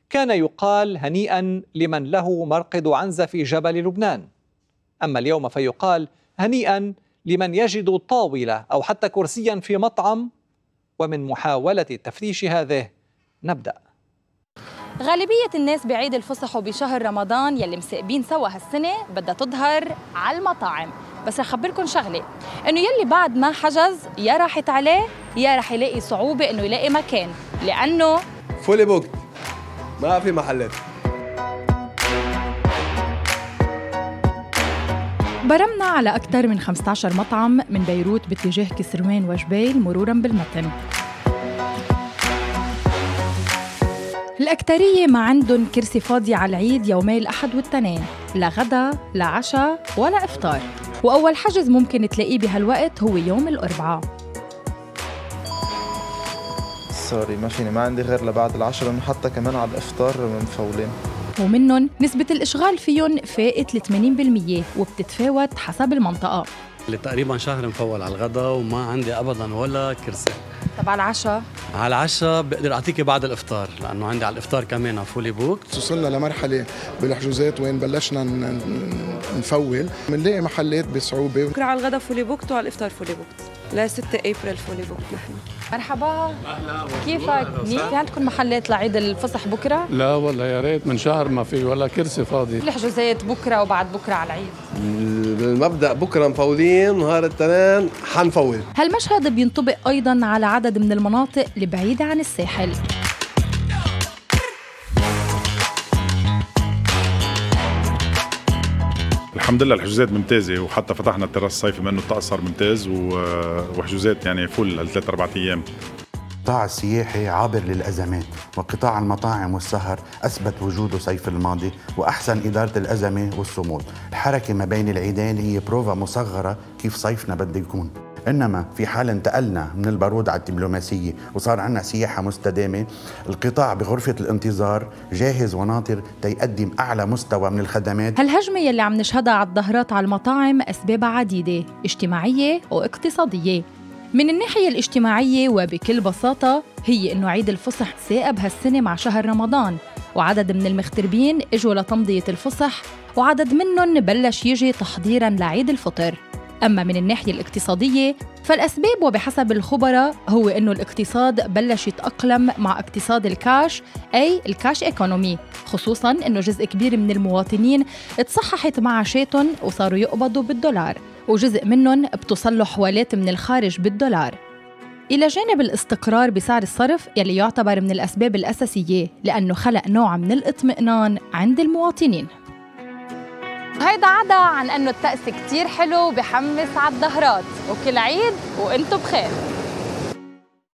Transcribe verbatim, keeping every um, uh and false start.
كان يقال هنيئا لمن له مرقد عنزة في جبل لبنان، أما اليوم فيقال هنيئا لمن يجد طاولة أو حتى كرسيا في مطعم. ومن محاولة تفتيش هذه نبدأ. غالبية الناس بعيد الفصح وبشهر رمضان يلي مسقبين سوا هالسنة بدها تظهر على المطاعم، بس رح أخبركم شغلة، إنه يلي بعد ما حجز يا راحت عليه يا رح يلاقي صعوبة إنه يلاقي مكان، لأنه فولي بوكت، ما في محلات. برمنا على أكثر من خمسة عشر مطعم من بيروت باتجاه كسروان وجبيل مرورا بالمتن. الأكترية ما عندهم كرسي فاضي على العيد يومي الأحد والتنين، لا غدا لا عشاء ولا إفطار، وأول حجز ممكن تلاقيه بهالوقت هو يوم الأربعاء. سوري ما فيني، ما عندي غير لبعد العشرة، لأنه حتى كمان على الإفطار مفولين، ومنهم نسبة الإشغال فيهم فائت ل ثمانين بالمية وبتتفاوت حسب المنطقة. اللي تقريبا شهر مفول على الغداء وما عندي أبداً ولا كرسي. طب على العشاء؟ على العشاء بقدر أعطيكي بعد الإفطار، لأنه عندي على الإفطار كمان فولي بوكت. وصلنا لمرحلة بالحجوزات وين بلشنا نفول، بنلاقي محلات بصعوبة. بكرة على الغداء فولي بوكت وعلى الإفطار فولي بوكت، لا ستة أبريل فولي بوكت نحن. مرحبا، كيفك؟ منيح؟ في عندكم محلات لعيد الفصح بكرة؟ لا والله يا ريت، من شهر ما في ولا كرسي فاضي. الحجوزات بكرة وبعد بكرة على العيد. بالمبدأ بكرة مفولين، نهار التنين حنفول. هالمشهد بينطبق أيضاً على عدد من المناطق البعيدة عن الساحل. الحمد لله الحجوزات ممتازة، وحتى فتحنا التراس الصيفي منه الطقس صار ممتاز، وحجوزات يعني فل لثلاث أربع أيام. القطاع السياحي عابر للأزمات، وقطاع المطاعم والسهر أثبت وجوده الصيف الماضي وأحسن إدارة الأزمة والصمود. الحركة ما بين العيدين هي بروفا مصغرة كيف صيفنا بده يكون، إنما في حال انتقلنا من البارود على الدبلوماسية وصار عنا سياحة مستدامة، القطاع بغرفة الانتظار جاهز وناطر تيقدم أعلى مستوى من الخدمات. هالهجمة يلي عم نشهدها على الظهرات على المطاعم أسبابها عديدة، اجتماعية واقتصادية. من الناحية الاجتماعية وبكل بساطة هي إنه عيد الفصح تساقب هالسنة مع شهر رمضان، وعدد من المغتربين إجوا لتمضية الفصح، وعدد منهم بلش يجي تحضيراً لعيد الفطر. أما من الناحية الاقتصادية فالأسباب وبحسب الخبراء هو إنه الاقتصاد بلش يتأقلم مع اقتصاد الكاش، أي الكاش إيكونومي، خصوصاً إنه جزء كبير من المواطنين تصححت معاشاتهم وصاروا يقبضوا بالدولار، وجزء منهم بتصل له حوالات من الخارج بالدولار. إلى جانب الاستقرار بسعر الصرف يلي يعتبر من الأسباب الأساسية لأنه خلق نوع من الاطمئنان عند المواطنين. هيدا عدا عن أنه الطقس كتير حلو وبحمس على الظهرات، وكل عيد وإنتو بخير.